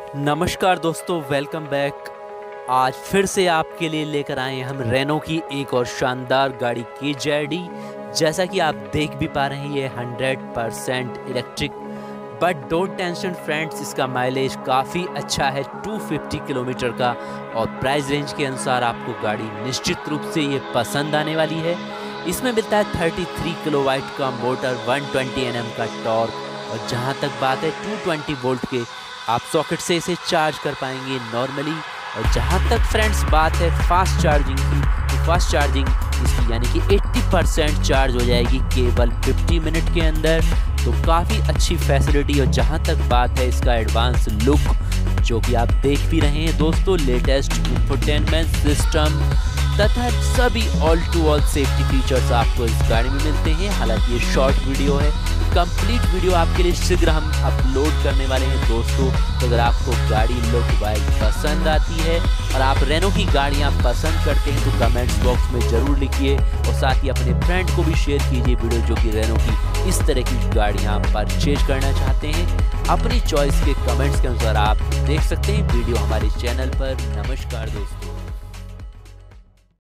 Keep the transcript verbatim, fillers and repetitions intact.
नमस्कार दोस्तों, welcome back. आज फिर से आपके लिए लेकर आए हैं हम रेनो की एक और शानदार गाड़ी के जेड डी। जैसा कि आप देख भी पा रहे हैं, ये hundred percent electric, but don't tension friends, इसका माइलेज काफ़ी अच्छा है, दो सौ पचास किलोमीटर का। और प्राइस रेंज के अनुसार आपको गाड़ी निश्चित रूप से ये पसंद आने वाली है। इसमें मिलता है तैंतीस किलोवाट का मोटर, एक सौ बीस एन एम का टॉर्क, और जहाँ तक बात है दो सौ बीस वोल्ट के आप सॉकेट से इसे चार्ज कर पाएंगे नॉर्मली। और जहाँ तक फ्रेंड्स बात है फास्ट चार्जिंग की, तो फास्ट चार्जिंग इसकी यानी कि अस्सी परसेंट चार्ज हो जाएगी केवल पचास मिनट के अंदर, तो काफ़ी अच्छी फैसिलिटी। और जहाँ तक बात है इसका एडवांस लुक, जो कि आप देख भी रहे हैं दोस्तों, लेटेस्ट इंफोटेनमेंट सिस्टम तथा सभी all to all safety features आपको इस गाड़ी में मिलते हैं। हालांकि ये शॉर्ट वीडियो है, कंप्लीट वीडियो आपके लिए शीघ्र हम अपलोड करने वाले हैं दोस्तों। तो अगर आपको गाड़ी लुक वाइज पसंद आती है और आप रेनो की गाड़ियां पसंद करते हैं तो कमेंट्स बॉक्स में ज़रूर लिखिए, और साथ ही अपने फ्रेंड को भी शेयर कीजिए वीडियो जो कि रेनो की इस तरह की गाड़ियां परचेज करना चाहते हैं। अपनी चॉइस के कमेंट्स के अनुसार आप देख सकते हैं वीडियो हमारे चैनल पर। नमस्कार दोस्तों।